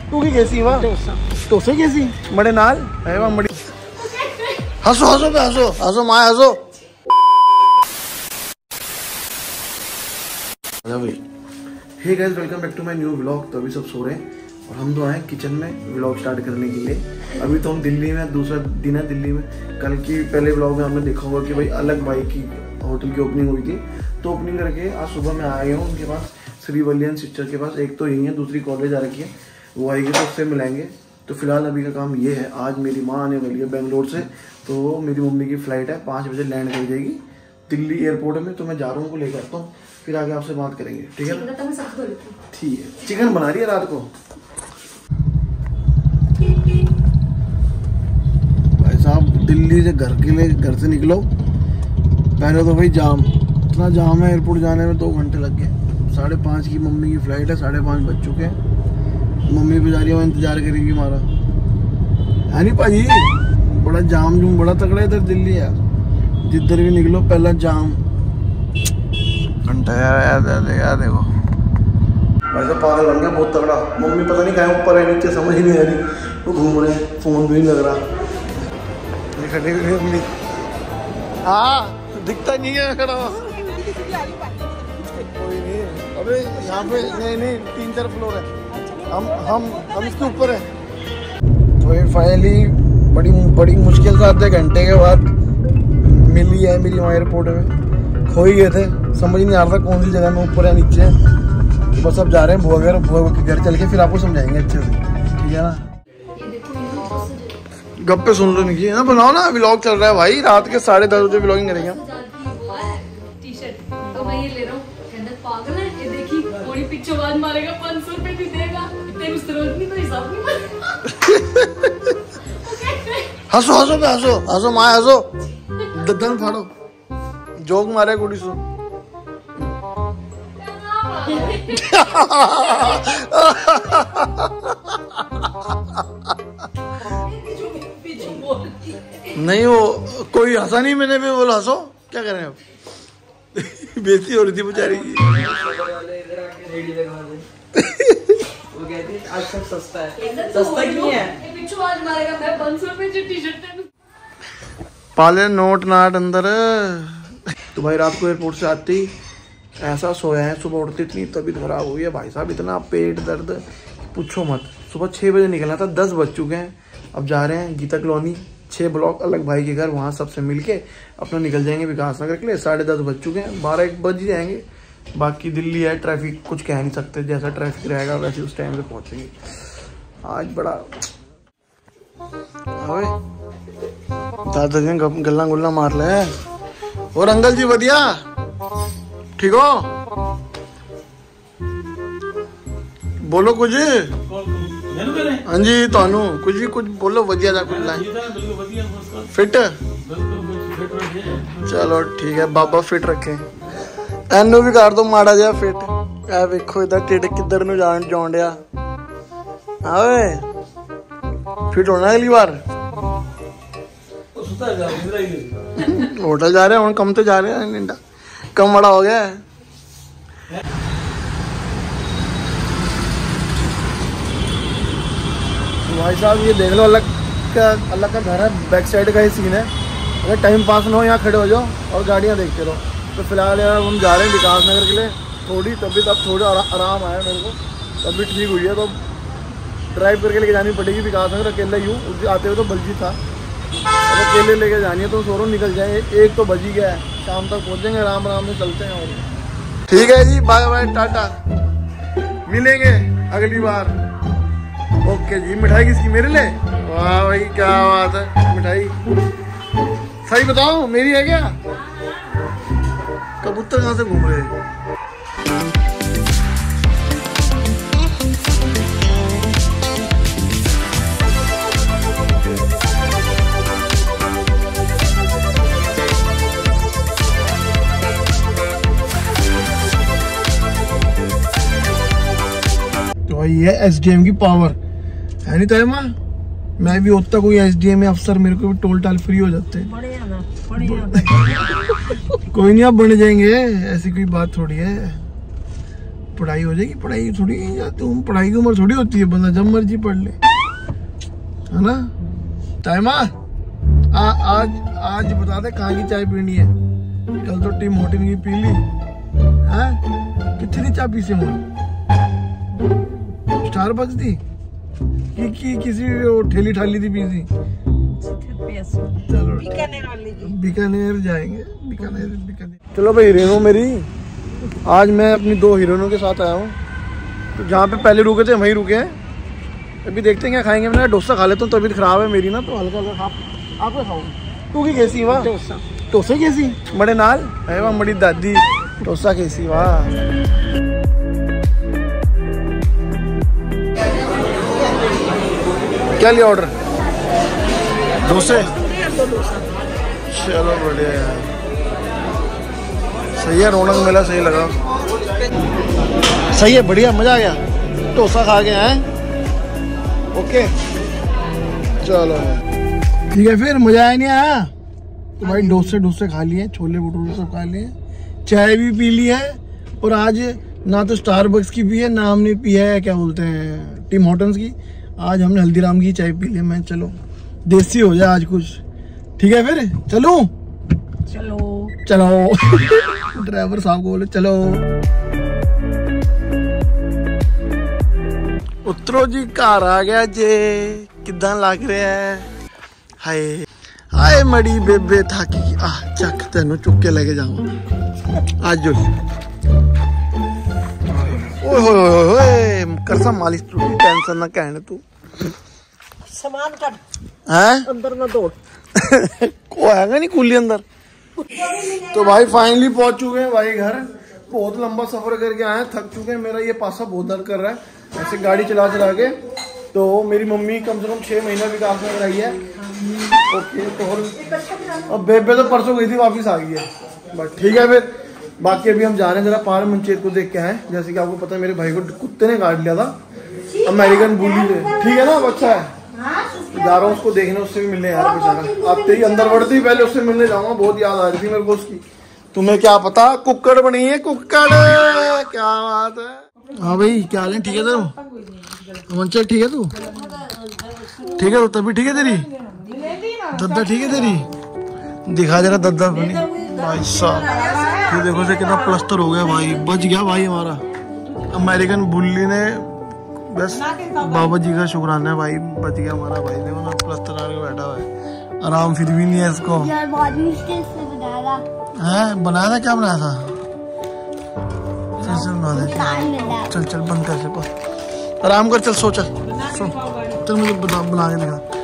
तू की कैसी वहाँ डोसे कैसी बड़े नाल है वहाँ बड़ी हंसो हंसो पे हंसो हंसो माँ हंसो hey guys welcome back to my new vlog. तो अभी सब सो रहे हैं और हम तो आए किचन में व्लॉग स्टार्ट करने के लिए। अभी तो हम दिल्ली में, दूसरा दिन है दिल्ली में। कल की पहले व्लॉग में हमने देखा होगा कि भाई अलग भाई की होटल की ओपनिंग हुई थी, तो ओपनिंग करके आज सुबह मैं आया हूँ उनके पास, श्री वलियन सिस्टर के पास। एक तो यही है, दूसरी कॉलेज आ रखी है, वो आएगी तो उससे मिलेंगे। तो फिलहाल अभी का काम ये है, आज मेरी माँ आने वाली है बेंगलोर से, तो मेरी मम्मी की फ्लाइट है 5 बजे लैंड कर जाएगी दिल्ली एयरपोर्ट में। तो मैं जा रहा हूँ उनको लेकर आता हूँ, फिर आगे आपसे बात करेंगे, ठीक है? ठीक है। चिकन बना रही है रात को भाई साहब। दिल्ली से घर से निकलो, पहले तो भाई जाम, इतना जाम है एयरपोर्ट जाने में, 2 घंटे लग गए। 5:30 की मम्मी की फ्लाइट है, 5:30 बज चुके हैं। मम्मी बेचारी वहाँ इंतजार करेंगी हमारा, है नहीं भाजी? बड़ा जाम जूम बड़ा तगड़ा इधर दिल्ली है, जिधर भी निकलो पहला जाम घंटा यार। देखो वैसे पागल बन गया बहुत तगड़ा। मम्मी पता नहीं कहाँ ऊपर है नीचे समझ ही नहीं आ रही, वो घूम रहे हैं, फोन भी नहीं लग रहा। खड़ी हुई मम्मी, हाँ दिखता नहीं है खड़ा। कोई नहीं, अबे यहाँ पे नहीं 3-4 फ्लोर है, हम इसके ऊपर है। तो ये फाइनली बड़ी मुश्किल से आधे घंटे के बाद मिली है मेरी वहाँ एयरपोर्ट में। खो ही गए थे, समझ नहीं आ रहा था कौन सी जगह में ऊपर है नीचे है। तो बस अब जा रहे हैं बुआ के घर चल के फिर आपको समझाएंगे अच्छे से, ठीक है ना? गप्पे सुन लो नहीं ना, बनाओ ना, व्लॉग चल रहा है भाई। रात के 10:30 बजे व्लॉगिंग करेंगे हम। तो मैं ये ले रहा हूँ, पागल है ये, देखी थोड़ी पिक्चर बाद मारेगा, 500 रुपए भी देगा, इतने नहीं तो हिसाब नहीं। हंसो हंसो पे हंसो हंसो माँ हंसो, दद्दन फाड़ो, जोक मारे कुड़ी सुन। नहीं वो कोई हंसा नहीं, मैंने भी बोला हंसो, क्या करें अब? बेइज्जती हो रही थी बेचारी की। वो कहती है आज सब सस्ता है, सस्ता क्यों है? पाले नोट नाट अंदर। तो भाई रात को एयरपोर्ट से आते ही ऐसा सोया है, सुबह उठती इतनी तबीयत खराब हुई है भाई साहब, इतना पेट दर्द पूछो मत। सुबह 6 बजे निकलना था, 10 बज चुके हैं। अब जा रहे हैं गीता कॉलोनी, 6 ब्लॉक अलग भाई के घर, वहाँ सबसे मिलके अपना निकल जाएंगे विकास नगर के लिए। 10:30 बज चुके हैं, 12-1 बज ही जाएंगे। बाकी दिल्ली है, ट्रैफिक कुछ कह नहीं सकते, जैसा ट्रैफिक रहेगा वैसे उस टाइम पे पहुँचेंगे। आज बड़ा दादा जी गल्ला गुल्ला मार ले। और अंकल जी बढ़िया ठीक हो? बोलो कुछ। हाँ जी थानू कुछ बोलो वधिया जा कुछ लाए। फिट चलो ठीक है, बाबा फिट रखे। एनू भी कर दो माड़ा जा फिट। ए वेखो इधर टिड किधर नु जान दिया। आवे फिट होना अगली बार। होटल जा रहे हैं, कम तो जा रहे हैं, कम बड़ा हो गया है। भाई साहब ये देख लो, अलग का घर है, बैक साइड का ही सीन है। अगर टाइम पास ना हो यहाँ खड़े हो जाओ और गाड़ियाँ देखते रहो। तो फिलहाल यार हम जा रहे हैं विकास नगर के लिए। थोड़ी तबीयत अब थोड़ा आराम आया मेरे को, तबीयत ठीक हुई है, तो ड्राइव करके लेके जानी पड़ेगी विकास नगर। अकेला ही हूँ, आते हुए तो बल्जी था, अब अकेले लेके जानी है तो सोरो निकल जाए। 1 तो बज ही गया है, शाम तक पहुँचेंगे, आराम से चलते हैं। और ठीक है जी, बाय बाय टाटा, मिलेंगे अगली बार। ओके जी। मिठाई किसकी? मेरे लिए? वाह भाई क्या बात है, मिठाई सही बताओ मेरी है क्या? कबूतर कहाँ से घूम रहे हैं? तो ये SDM की पावर है नहीं तय माँ? मैं भी होता कोई SDM अफसर, मेरे को भी टोल टाल फ्री हो जाते हैं। कोई नहीं, आप बन जाएंगे, ऐसी कोई बात थोड़ी है। पढ़ाई हो जाएगी। पढ़ाई थोड़ी तुम पढ़ाई की उम्र थोड़ी होती है, बंदा जब मर्जी पढ़ ले, है ना। टाइमा आज बता दे कहाँ की चाय पीनी है। कल तो टीम होटल की पी ली है, कितनी चाय पी से स्टारबक्स दी कि किसी ठेली ठाली थी पी थी। चलो बीकानेर जाएंगे, बीकानेर। चलो भाई हीरोइनों मेरी, आज मैं अपनी 2 हीरोइनों के साथ आया हूँ। तो जहाँ पे पहले रुके थे वहीं रुके हैं। अभी देखते हैं क्या खाएंगे। मैं डोसा खा लेता हूँ, तबीयत खराब है मेरी ना, तो हल्का हल्का आप क्या खाओ। तू की कैसी वाह डोसा कैसी बड़े नाल है वाह बड़ी दादी डोसा कैसी वाह। क्या लिया ऑर्डर? डोसे। चलो बढ़िया यार, सही है। रौनक मेला सही लगा, सही है, बढ़िया, मजा आ गया। डोसा खा के आए, ओके चलो ठीक है। फिर मजा आया नहीं आया तो भाई डोसे खा लिए, छोले भटूरे सब खा लिए, चाय भी पी ली है। और आज ना तो स्टारबक्स की पी है, ना हमने पी है क्या बोलते हैं टिम हॉर्टन्स की, आज हमने हल्दीराम की चाय पी ली। मैं चलो देसी हो जाए आज कुछ, ठीक है। फिर चलो ड्राइवर साहब को बोले चलो। उतरो जी, घर आ गया जे, किदां लग रहा है। हाय हाय मड़ी बेबे थाकी की, आ चक तेन चुक के लेके जाऊंगा आज। ओए होए करसा मालिश, तू टेंशन ना कहने, तू सामान कर हैं अंदर ना दौड़ को हैगा नहीं कूली अंदर। तो भाई फाइनली पहुंच चुके हैं भाई घर। बहुत लंबा सफर करके आए, थक चुके हैं। मेरा ये पासा बहुत दर्द कर रहा है ऐसे गाड़ी चला के। तो मेरी मम्मी कम से कम 6 महीना विकास में रही है, ओके। तो अब बेबे तो परसों गई थी, वापिस आ गई है, बट ठीक है। फिर बाकी अभी हम जा रहे हैं जरा पार मंचेत को देख के आए। जैसे कि आपको पता है मेरे भाई को कुत्ते ने काट लिया था, अमेरिकन बुली से, ठीक है ना, बच्चा है। जा रहा हूँ उसको देखने, उससे भी मिलने यार बेचारा। आते ही अंदर बढ़ते ही पहले उससे मिलने जाऊंगा, बहुत याद आ रही थी मेरे को उसकी। तुम्हें क्या पता कुक्कड़ बनी है, कुक्कड़, क्या बात है। हाँ भाई क्या हाल है, ठीक है तेरा मंचल, ठीक है तू, ठीक है। तो तभी ठीक है तेरी दद्दा, ठीक है तेरी, दिखा जरा दद्दा बनी भाई साहब। ये देखो से कितना प्लास्टर हो गया भाई, बच गया भाई हमारा। अमेरिकन बुल्ली ने, बस बाबा जी का शुक्राना है भाई, बच गया हमारा भाई। देखो ना प्लास्टर आके बैठा हुआ है, आराम फिर भी नहीं है इसको यार, बहुत मुश्किल से बनाया था। क्या बनाया था? चल बंद कर, आराम कर, चल सो, चल मुझे बना के दिखा।